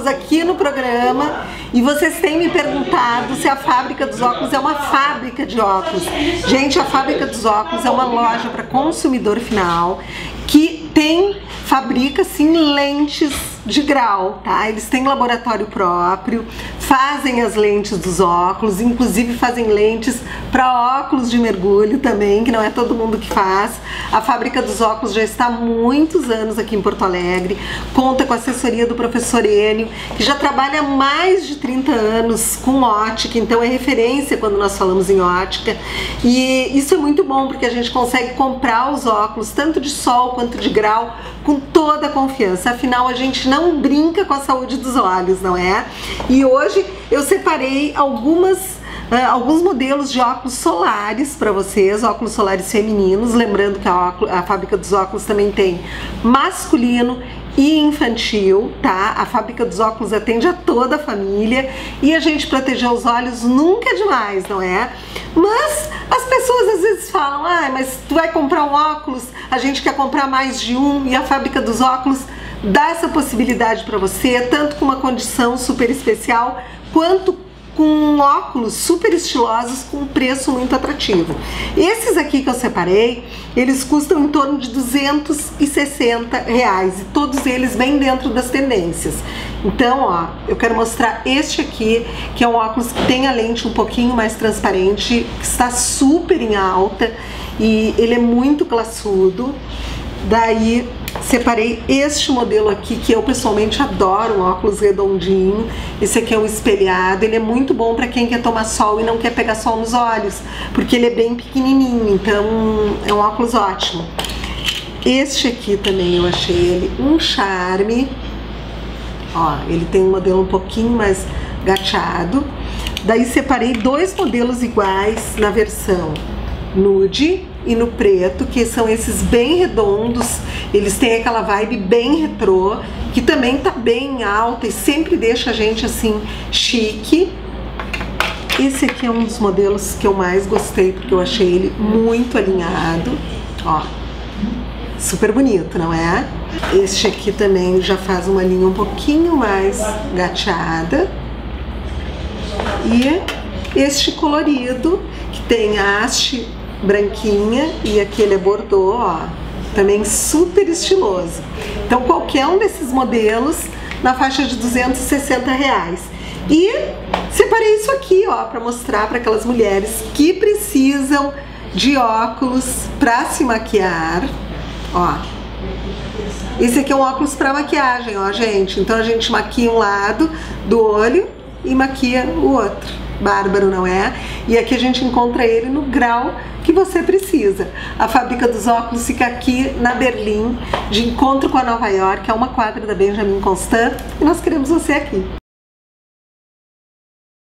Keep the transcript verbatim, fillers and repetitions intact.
óculos aqui no programa e vocês têm me perguntado se a Fábrica dos Óculos é uma fábrica de óculos. Gente, a Fábrica dos Óculos é uma loja para consumidor final que tem, fabrica sim lentes de grau, tá? Eles têm laboratório próprio, fazem as lentes dos óculos, inclusive fazem lentes para óculos de mergulho também, que não é todo mundo que faz. A Fábrica dos Óculos já está há muitos anos aqui em Porto Alegre, conta com a assessoria do professor Enio, que já trabalha há mais de trinta anos com ótica, então é referência quando nós falamos em ótica. E isso é muito bom, porque a gente consegue comprar os óculos, tanto de sol quanto de grau, com toda a confiança. Afinal, a gente não brinca com a saúde dos olhos, não é? E hoje eu separei algumas, uh, alguns modelos de óculos solares para vocês, óculos solares femininos, lembrando que a, óculos, a Fábrica dos Óculos também tem masculino e infantil, tá? A Fábrica dos Óculos atende a toda a família e a gente proteger os olhos nunca é demais, não é? Mas as pessoas às vezes falam, ah, mas tu vai comprar um óculos, a gente quer comprar mais de um, e a Fábrica dos Óculos dá essa possibilidade para você, tanto com uma condição super especial, quanto com óculos super estilosos com um preço muito atrativo. Esses aqui que eu separei, eles custam em torno de duzentos e sessenta reais e todos eles bem dentro das tendências. Então, ó, eu quero mostrar este aqui, que é um óculos que tem a lente um pouquinho mais transparente, que está super em alta e ele é muito classudo. Daí separei este modelo aqui, que eu pessoalmente adoro, um óculos redondinho. Esse aqui é um espelhado, ele é muito bom para quem quer tomar sol e não quer pegar sol nos olhos, porque ele é bem pequenininho, então é um óculos ótimo. Este aqui também eu achei ele um charme. Ó, ele tem um modelo um pouquinho mais gateado. Daí separei dois modelos iguais na versão nude e no preto, que são esses bem redondos. Eles têm aquela vibe bem retrô, que também tá bem alta e sempre deixa a gente assim chique. Esse aqui é um dos modelos que eu mais gostei, porque eu achei ele muito alinhado, ó, super bonito, não é? Este aqui também já faz uma linha um pouquinho mais gateada. E este colorido, que tem a haste branquinha e aquele é bordô, ó, também super estiloso. Então qualquer um desses modelos na faixa de duzentos e sessenta reais. E separei isso aqui, ó, para mostrar para aquelas mulheres que precisam de óculos para se maquiar, ó. Esse aqui é um óculos para maquiagem, ó, gente. Então a gente maquia um lado do olho e maquia o outro. Bárbaro, não é? E aqui a gente encontra ele no grau que você precisa. A Fábrica dos Óculos fica aqui na Berlim, de encontro com a Nova York, é uma quadra da Benjamin Constant, e nós queremos você aqui.